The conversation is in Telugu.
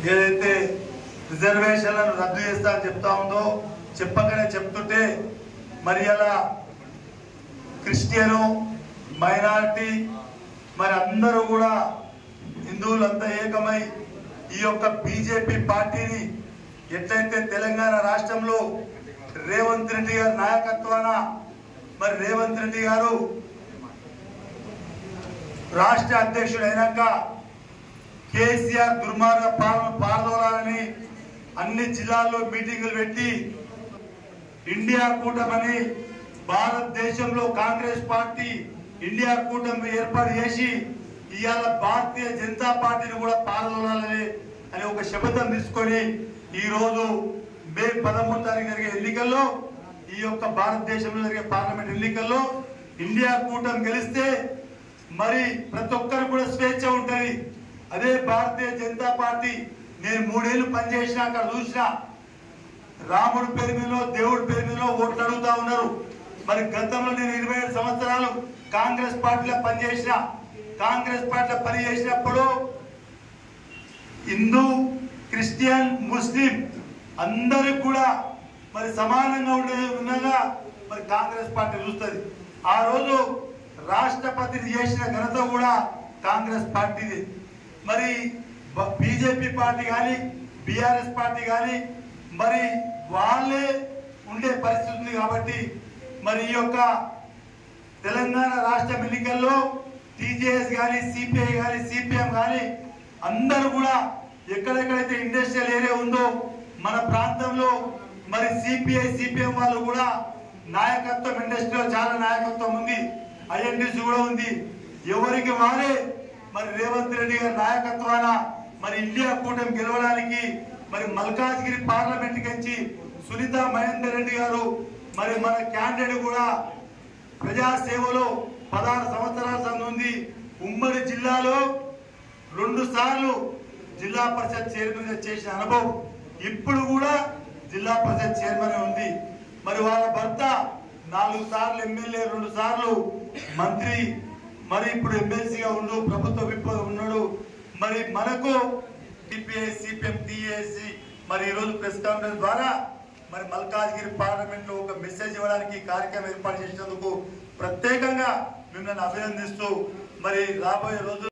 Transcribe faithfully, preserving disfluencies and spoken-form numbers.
ఏదైతే రిజర్వేషన్లను రద్దు చేస్తా అని చెప్తా ఉందో చెప్పకనే చెప్తుంటే మరి అలా క్రిస్టియను మైనారిటీ మరి అందరూ కూడా హిందువులంతా ఏకమై ఈ యొక్క బీజేపీ పార్టీని ఎట్లయితే తెలంగాణ రాష్ట్రంలో రేవంత్ రెడ్డి గారి నాయకత్వాన మరి రేవంత్ రెడ్డి గారు రాష్ట్ర అధ్యక్షుడు అయినాక కేసీఆర్ దుర్మార్గ పాలన పారదోలాలని అన్ని జిల్లాల్లో మీటింగులు పెట్టి ఇండియా కూటమిని భారతదేశంలో కాంగ్రెస్ పార్టీ ఇండియా కూటమి ఏర్పాటు చేసి ఇవాళ భారతీయ జనతా పార్టీని కూడా పారదోలాలని అని ఒక శపథం తీసుకొని ఈ రోజు మే పదమూడు తారీఖు జరిగే ఎన్నికల్లో ఈ యొక్క భారతదేశంలో జరిగే పార్లమెంట్ ఎన్నికల్లో ఇండియా కూటమి గెలిస్తే మరి ప్రతి ఒక్కరు కూడా స్వేచ్ఛ ఉంటుంది. అదే భారతీయ జనతా పార్టీ నేను మూడేళ్లు పనిచేసిన అక్కడ చూసిన రాముడి పేరు మీద దేవుడి పేరు మీద ఓట్లు అడుగుతా ఉన్నారు. మరి గతంలో నేను ఇరవై ఏడు సంవత్సరాలు కాంగ్రెస్ పార్టీలో పనిచేసిన కాంగ్రెస్ పార్టీలో పనిచేసినప్పుడు హిందూ క్రిస్టియన్ ముస్లిం అందరికి కూడా మరి సమానంగా ఉండే విధంగా మరి కాంగ్రెస్ పార్టీ చూస్తుంది. ఆ రోజు రాష్ట్రపతిని చేసిన ఘనత కూడా కాంగ్రెస్ పార్టీది. మరి బీజేపీ పార్టీ కానీ బీఆర్ఎస్ పార్టీ కానీ మరి వాళ్ళే ఉండే పరిస్థితి ఉంది. కాబట్టి మరి ఈ యొక్క తెలంగాణ రాష్ట్ర ఎన్నికల్లో టీజేఎస్ కానీ సిపిఐ కానీ సిపిఎం కానీ అందరూ కూడా ఎక్కడెక్కడైతే ఇండస్ట్రియల్ ఏరియా ఉందో మన ప్రాంతంలో మరి సిపిఐ సిపిఎం వాళ్ళు కూడా నాయకత్వం ఇండస్ట్రీలో చాలా నాయకత్వం ఉంది. ఐఎన్టీసీ కూడా ఉంది. ఎవరికి వారే మరి రేవంత్ రెడ్డి గారి నాయకత్వాన మరి ఇండియా కూటమి గెలవడానికి మరి మల్కాజ్గిరి పార్లమెంట్ నుంచి సునీత మహేందర్ రెడ్డి గారు మరి మన క్యాండిడేట్ కూడా ప్రజా సేవలో పదహారు సంవత్సరాల సంది ఉంది. ఉమ్మడి జిల్లాలో రెండు సార్లు జిల్లా పరిషత్ చైర్మన్ చేసిన అనుభవం, ఇప్పుడు కూడా జిల్లా పరిషత్ చైర్మన్ ఉంది. మరి వాళ్ళ భర్త నాలుగు సార్లు ఎమ్మెల్యే, రెండు సార్లు మంత్రి, మరి ఇప్పుడు ఎమ్మెల్సీగా ఉండు ప్రభుత్వ విప్ ఉన్నాడు. మరి మనకు టిపిఐ సిపిఎం టిఏసి మరి ఈరోజు ప్రెస్ కాన్ఫరెన్స్ ద్వారా మరి మల్కాజ్గిరి పార్లమెంట్ లో ఒక మెసేజ్ ఇవ్వడానికి కార్యక్రమం ఏర్పాటు చేసినందుకు ప్రత్యేకంగా మిమ్మల్ని అభినందిస్తూ మరి రాబోయే రోజు